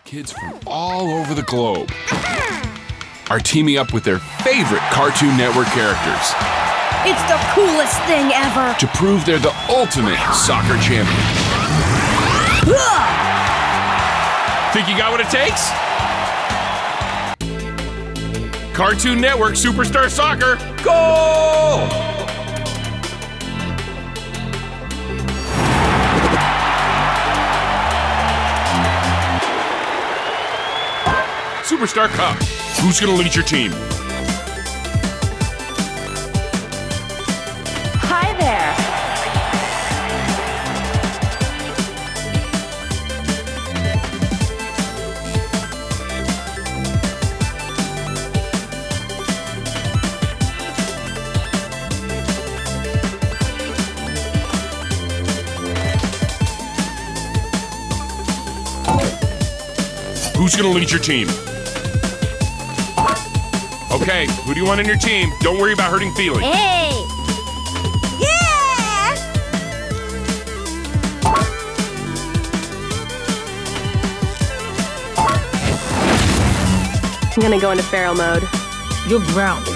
Kids from all over the globe are teaming up with their favorite Cartoon Network characters It's the coolest thing ever! to prove they're the ultimate soccer champion. Think you got what it takes? Cartoon Network Superstar Soccer, goal! Superstar Cup. Who's gonna lead your team? Hi there! Who's gonna lead your team? Okay, who do you want on your team? Don't worry about hurting feelings. Hey! Yeah! I'm gonna go into feral mode. You're grounded.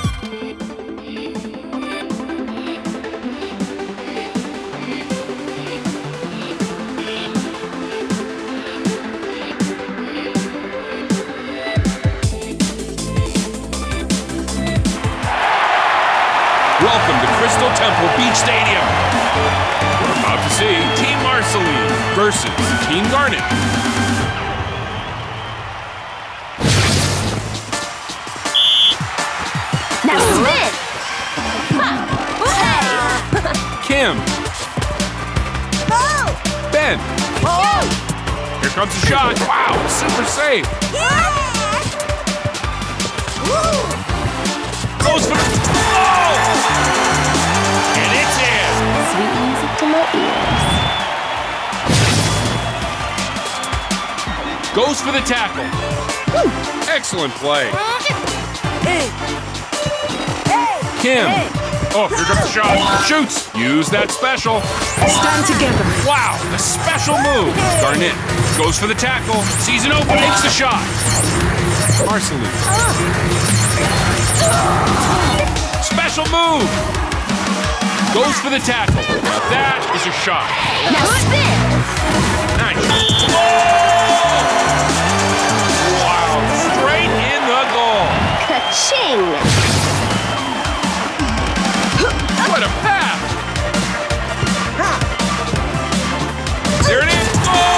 Welcome to Crystal Temple Beach Stadium. We're about to see Team Marceline versus Team Garnet. Now spin! Hey! Kim, Oh! Ben, Oh! here comes the shot. Wow, super save. Goes for the... Oh! And it's in. Sweet music to my ears. Goes for the tackle. Excellent play. Hey! Kim. Oh, here comes the shot. Shoots. Use that special. Stand together. Wow, a special move. Garnet goes for the tackle. Sees an open, takes the shot. Marceline. Special move. Goes for the tackle. Now that is a shot. Now spin! Nice. Oh! Wow, straight in the goal. Ka-ching! What a pass. There it is.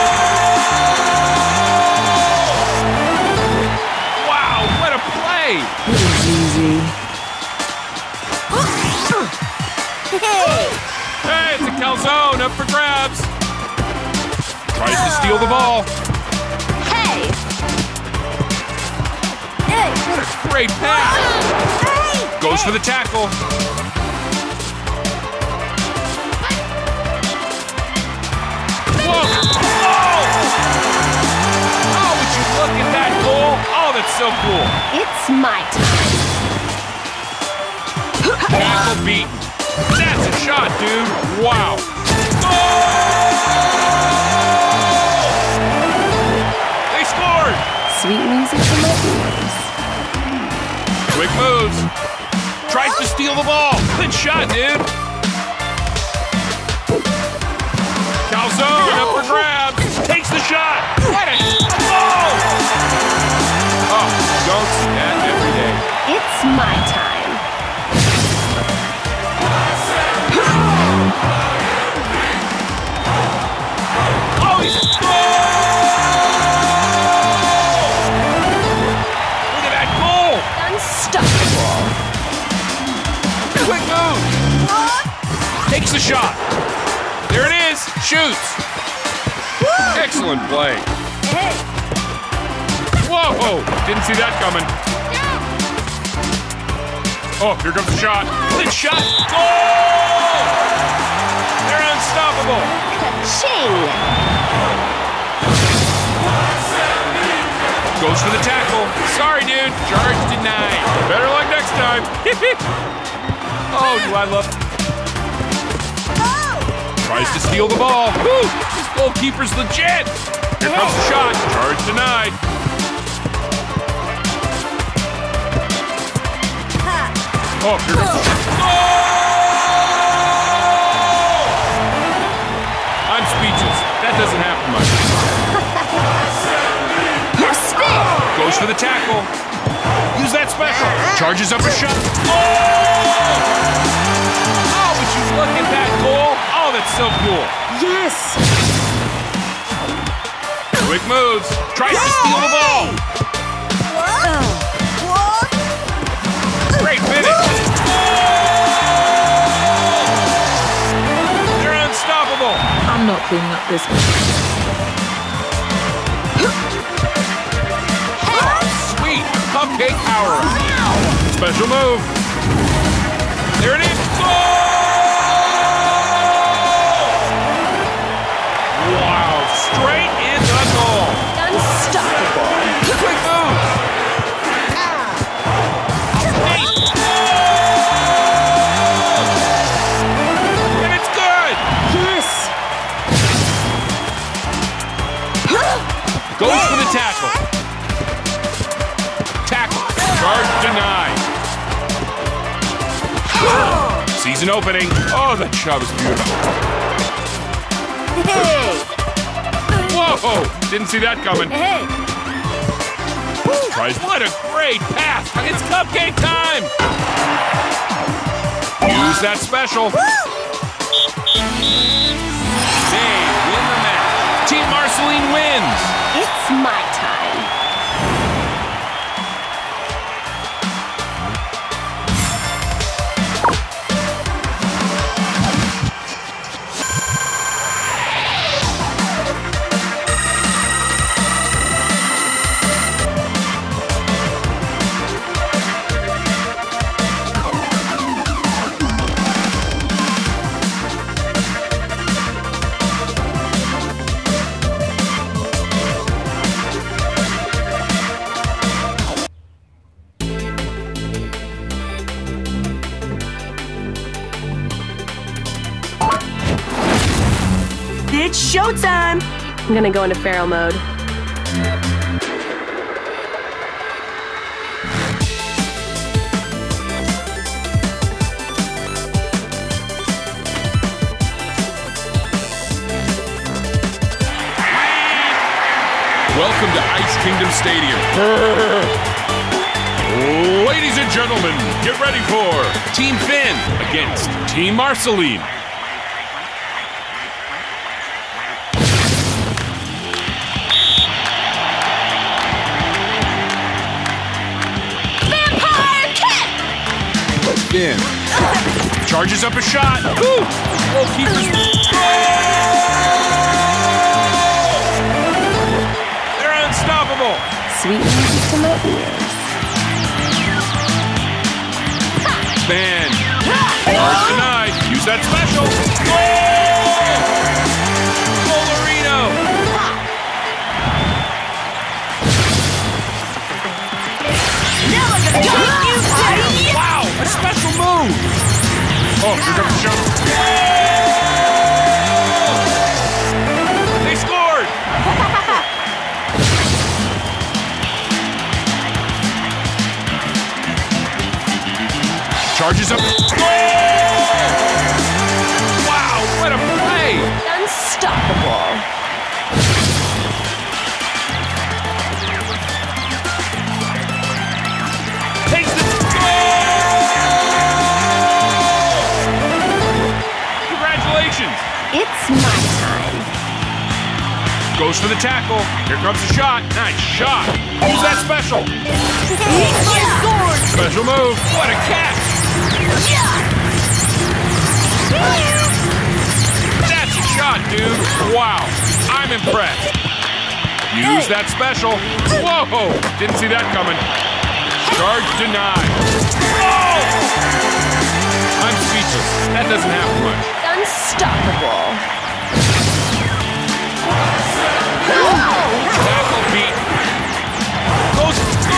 Goal! Wow, what a play. This is easy. Hey! Hey, it's a calzone up for grabs. Tries to steal the ball. Hey! Hey! What a great pass. Hey! Goes for the tackle. Whoa! Oh! Oh, would you look at that goal? Oh, that's so cool. It's my time. Tackle beaten. That's a shot, dude. Wow. Goal! They scored. Sweet music to my ears. Quick moves. Tries to steal the ball. Good shot, dude. Calzone up for grabs. Takes the shot. What a goal! Oh, don't see that every day. It's my time. Oh, he's look at that goal! Unstoppable. Quick move. Takes the shot. There it is. Shoots. Excellent play. Hey! Whoa! Didn't see that coming. Oh, here comes the shot. Good shot. Goal! They're unstoppable. Ka-ching! Goes for the tackle. Sorry, dude. Charge denied. Better luck next time. Oh, do I love... Tries to steal the ball. Woo! This goalkeeper's legit. Here comes the shot. Charge denied. Oh, here goes. Oh! I'm speechless. That doesn't happen much. Spin. Goes for the tackle. Use that special. Charges up a shot. Oh, would you look at that goal? Oh, that's so cool. Yes. Quick moves. Tries to steal the ball. Great finish. They're unstoppable. I'm not cleaning up this one. Sweet. Cupcake power. Special move. There it is. Goal! Wow. Straight in the goal. Unstoppable. Quick move. And it's good. Yes. Goes for the tackle. Tackle. Charge denied. Sees an opening. Oh, that shot was beautiful. Hey. Whoa! Didn't see that coming. Hey. Tries. What a great pass! It's cupcake time! Use that special. They win the match. Team Marceline wins. It's my time. It's showtime. I'm gonna go into feral mode. Welcome to Ice Kingdom Stadium. Ladies and gentlemen, get ready for Team Finn against Team Marceline. In. Charges up a shot. Woo! Goalkeeper's. They're unstoppable. Sweet music to my ears. Van. Charge denied. Use that special. Golarino. Wow, a special move. Oh, here comes the shot. They scored. Charges up. Wow, what a play. Unstoppable. Takes the goal! Congratulations! It's my time. Goes for the tackle. Here comes the shot. Nice shot. Use that special. Special move. What a catch! That's a shot, dude. Wow. I'm impressed. Use that special. Whoa! Didn't see that coming. Charge denied. Oh! I'm speechless. That doesn't happen much. Unstoppable. Tackle beat. Goes.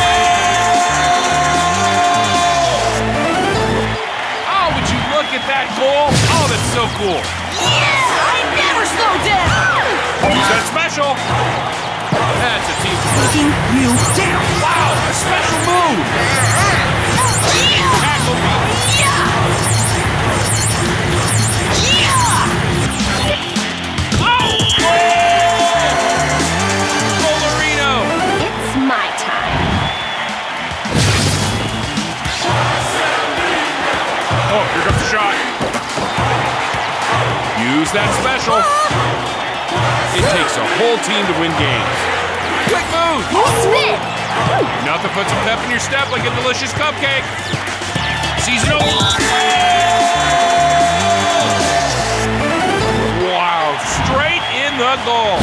Oh, would you look at that goal? Oh, that's so cool. I never slow down. Use that special. That's a team. Taking you down. Wow, a special move. Tackle beat. shot. Use that special. It takes a whole team to win games. Quick move. Spin. Nothing puts a pep in your step like a delicious cupcake. Seasonal. Wow, straight in the goal.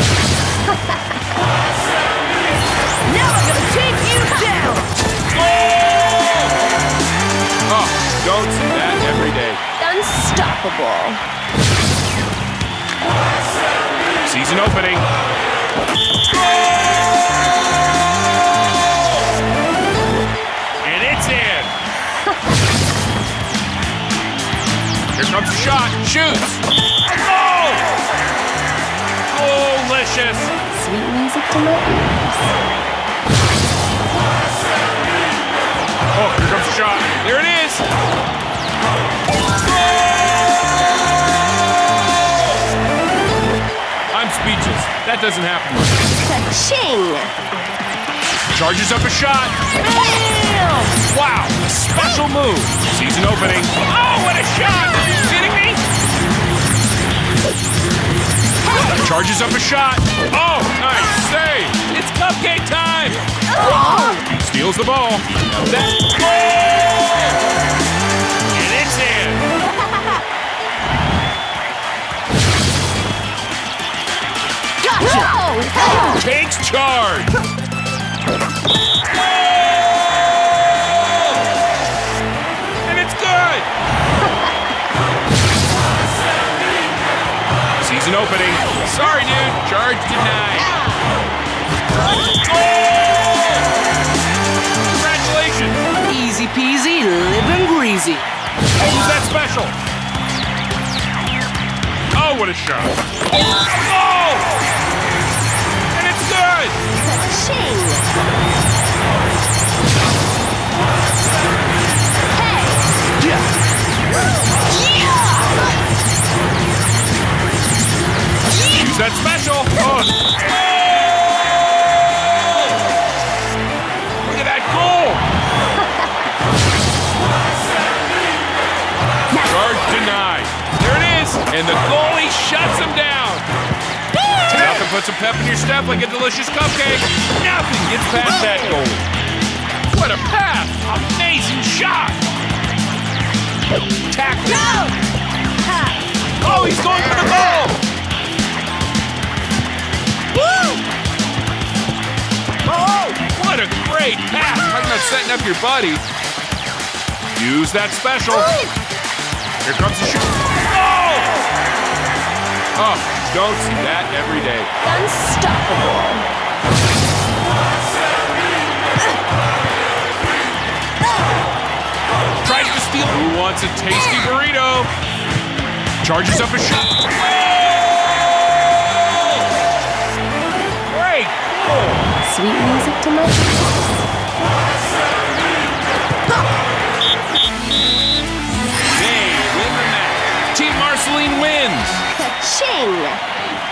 Now I'm gonna take you down. Oh, don't see that every day. Unstoppable. Season opening. And it's in. Here comes the shot. Shoots. Oh! Delicious. Sweet music to my ears. Oh, here comes the shot. There it is. I'm speechless. That doesn't happen much. Ka-ching. Charges up a shot. Bam! Wow, a special move. Season opening. Oh, what a shot! Are you kidding me? Charges up a shot. Oh, nice save. It's cupcake time. Steals the ball. That's goal! And it's in. Gotcha! Takes charge. And it's good. Season opening. Sorry, dude. Charge denied. Congratulations. Easy peasy, living greasy. Who's that special? Oh, what a shot. Oh! And it's good. Ka-ching. Hey! Use that special. Oh. Look at that goal. Charge denied. There it is. And the goalie shuts him down. Nothing puts a pep in your step like a delicious cupcake. Nothing gets past that goalie. What a pass. Amazing shot. Tackle. Oh, he's going for the goal. Oh, what a great pass. Talking about setting up your buddy. Use that special. Here comes the shoot. Oh! Oh, don't see that every day. Unstoppable. Tries to steal. Who wants a tasty burrito? Charges up a shot. Great goal. Sweet music to my ears. They win the match. Team Marceline wins. Ka-ching.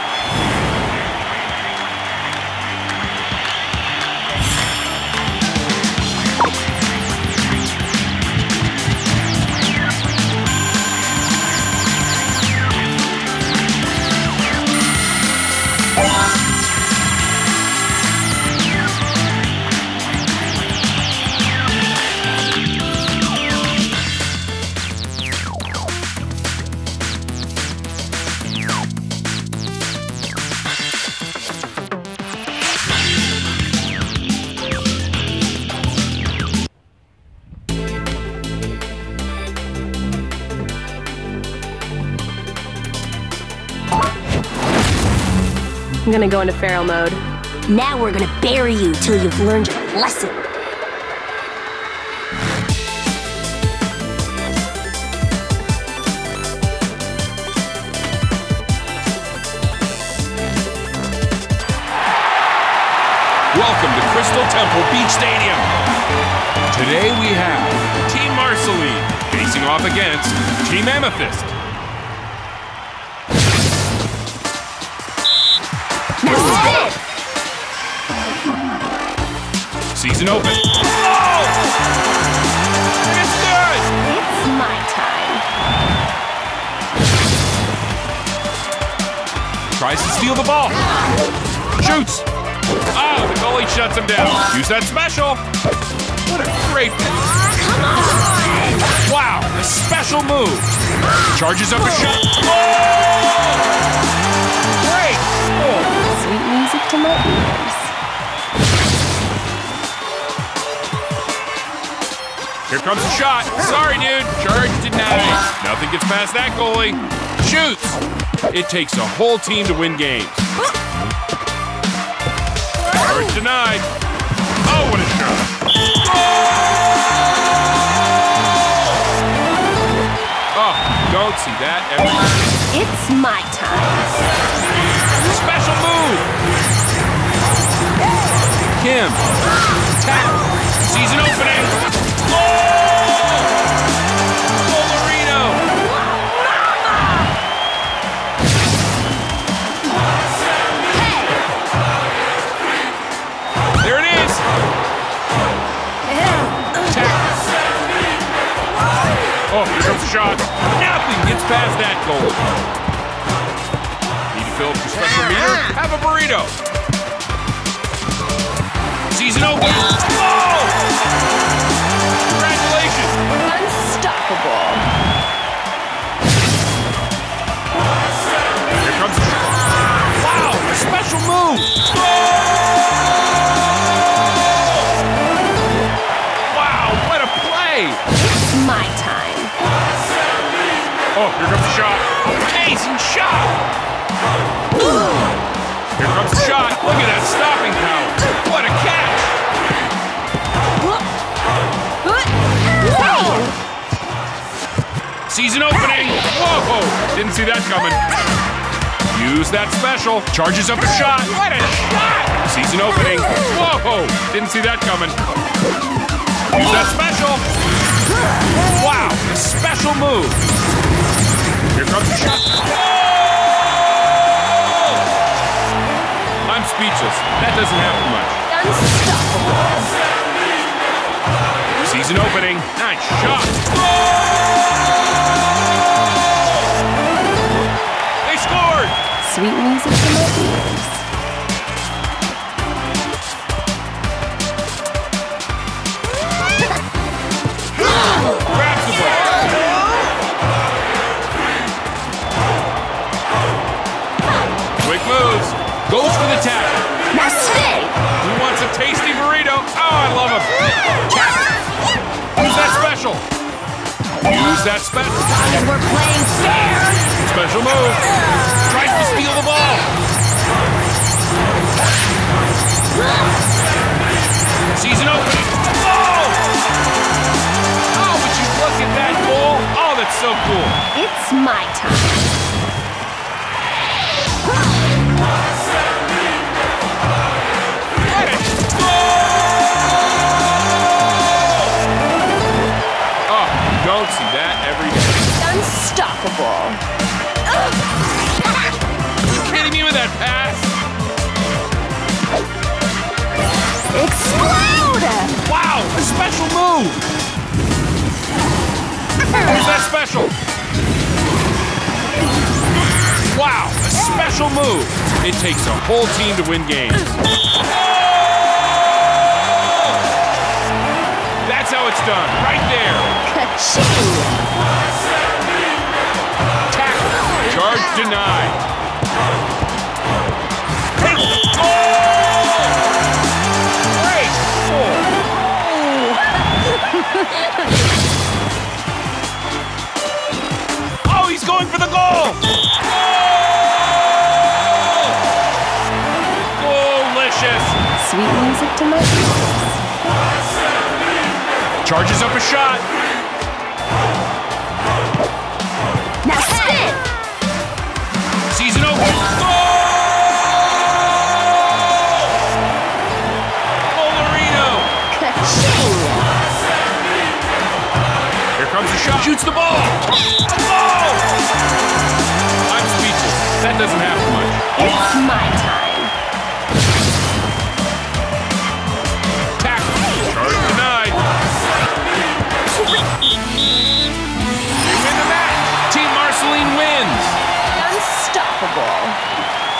I'm gonna go into feral mode. Now we're gonna bury you till you've learned your lesson. Welcome to Crystal Temple Beach Stadium. Today we have Team Marceline facing off against Team Amethyst. Season open. Oh! It's good! It's my time. Tries to steal the ball. Shoots. Oh, the goalie shuts him down. Use that special. What a great... Come on! Wow, a special move. Charges up a shot. Oh! Great. Oh. Sweet music to my ears. Here comes a shot. Sorry, dude. Charge denied. Nothing gets past that goalie. Shoots. It takes a whole team to win games. Charge denied. Oh, what a shot. Oh, don't see that every day. It's my time. Special move. Kim. Tap. Sees an opening. Oh! Bolorino. There it is. Tap. Oh, here comes the shot. Nothing gets past that goal. Need to fill up your special meter? Have a burrito. Season open. Oh! Congratulations. Unstoppable. Here comes the shot. Wow, a special move. Oh! Wow, what a play. It's my time. Oh, here comes the shot. Amazing shot. Here comes the shot. Look at that stopping power. What a catch. Season opening. Whoa, didn't see that coming. Use that special. Charges up a shot. What a shot. Season opening. Whoa, didn't see that coming. Use that special. Wow, a special move. Here comes the shot. I'm speechless. That doesn't happen much. Unstoppable. Season opening. Nice shot. They scored. Sweet music to my ears. Grabs the ball. Quick moves. Goes for the tap. Now stay. Who wants a tasty burrito? Oh, I love him. Tap. Use that special. Use that special. And we're playing fair. Special move. Tries to steal the ball. Season opening. Oh! Oh, would you look at that goal? Oh, that's so cool. It's my time. Oh, don't see that every day. Unstoppable. You kidding me with that pass? Explode! Wow, a special move. Where's that special? Wow, a special move. It takes a whole team to win games. That's how it's done, right there. Ka-ching! Tackle. Charge denied. Hey. Oh! Great. Oh, he's going for the goal. Delicious. Sweet music to my ears. Charges up a shot. Now spin! Season open. Goal! Bolorino. Ka-ching! Here comes the shot. Shoots the ball. Oh! I'm speechless. That doesn't happen much. It's my time. Tackle. Charge denied. They win the match. Team Marceline wins. Unstoppable.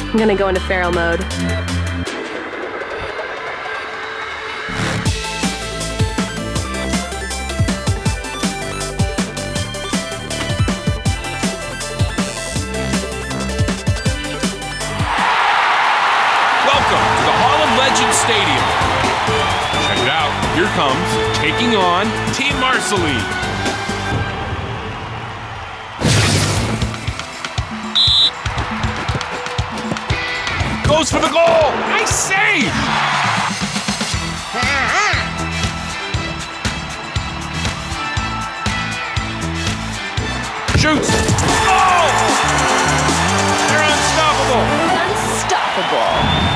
I'm gonna go into feral mode. Welcome to the Harlem Legends Stadium. Check it out. Here comes, taking on Team Marceline. Goes for the goal. Nice save. Shoots. Oh! They're unstoppable. Unstoppable.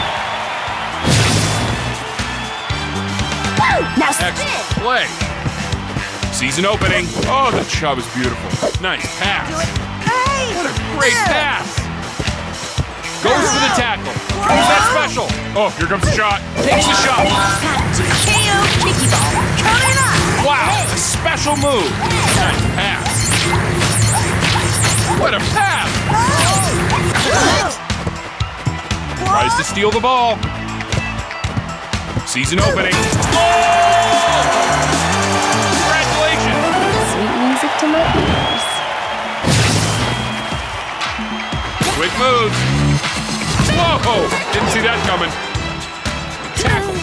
Now Excellent spin! play. Season opening. Oh, the shot was beautiful. Nice pass. What a great pass. Goes for the tackle. Who's that special? Oh, here comes the shot. Takes the shot. KO Mickey Ball. Coming up! Wow, a special move. Nice pass. What a pass. Tries to steal the ball. Season opening. Oh! Congratulations. Sweet music to my ears. Quick moves. Whoa! Didn't see that coming. Tackle.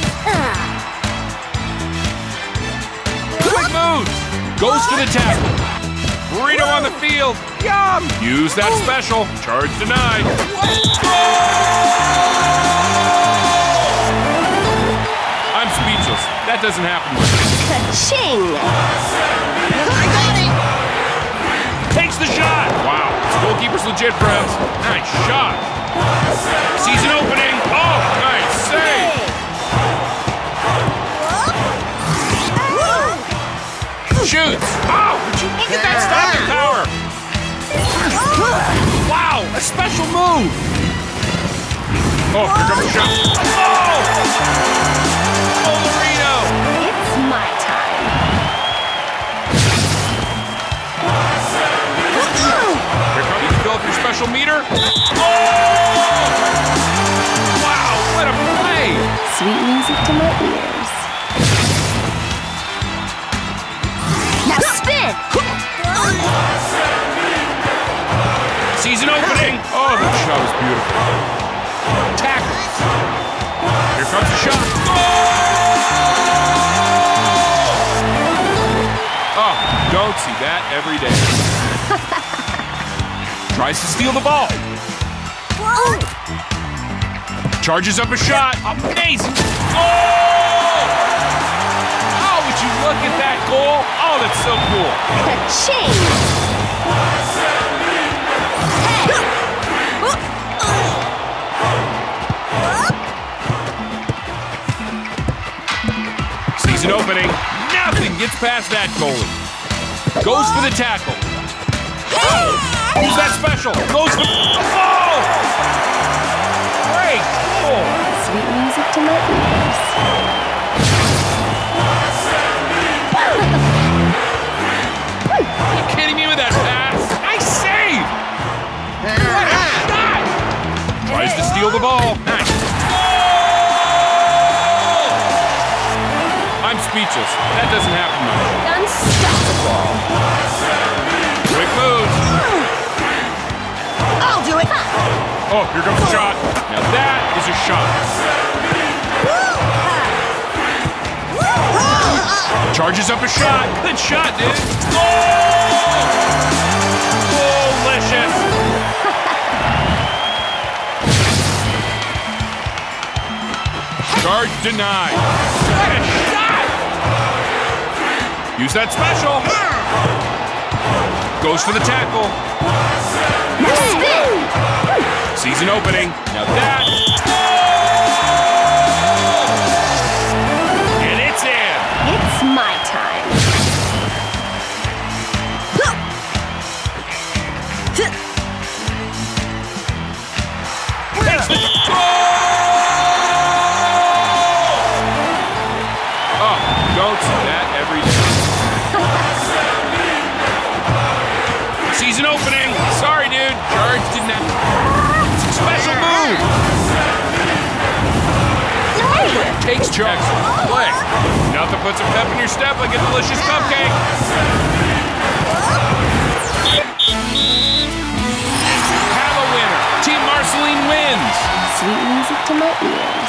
Quick moves. Goes for the tackle. Burrito on the field. Yum! Use that special. Charge denied. I'm speechless. That doesn't happen much. Ka-ching! I got it! Takes the shot. Wow. This goalkeeper's legit, friends. Nice shot. Season opening. Oh, nice save. Shoots. Oh, would you look at that stopping power? Wow, a special move. Oh, here comes the shot. Oh! Burrito. It's my time. Here comes you fill up your special meter. Oh! Wow, what a play. Sweet music to my ears. Now spin! Season opening. Oh, that shot was beautiful. Tackles. Here comes the shot. Oh, don't see that every day. Tries to steal the ball. Charges up a shot. Amazing. Oh! Oh, would you look at that goal? Oh, that's so cool. Ka-ching! Season opening. Nothing gets past that goalie. Goes for the tackle. Who's that special? Goes for... Oh! Great goal. Sweet music to my ears. Are you kidding me with that pass? Nice save! What a shot! Tries to steal the ball. Nice. I'm speechless. That doesn't happen much. Unstoppable. Quick moves. I'll do it! Oh, here comes the shot. Now that is a shot. Charges up a shot. Good shot, dude. Oh! Delicious. Charge denied. What a shot! Use that special. Goes for the tackle. Now spin! Season opening. Now that. And it's in. It's my time. Takes the Oh, don't see that every day. Season opening. Sorry, dude. Charge didn't have... Special move. takes charge. Excellent play. Nothing puts a pep in your step like a delicious cupcake. Have a winner. Team Marceline wins. Sweet music to my ears.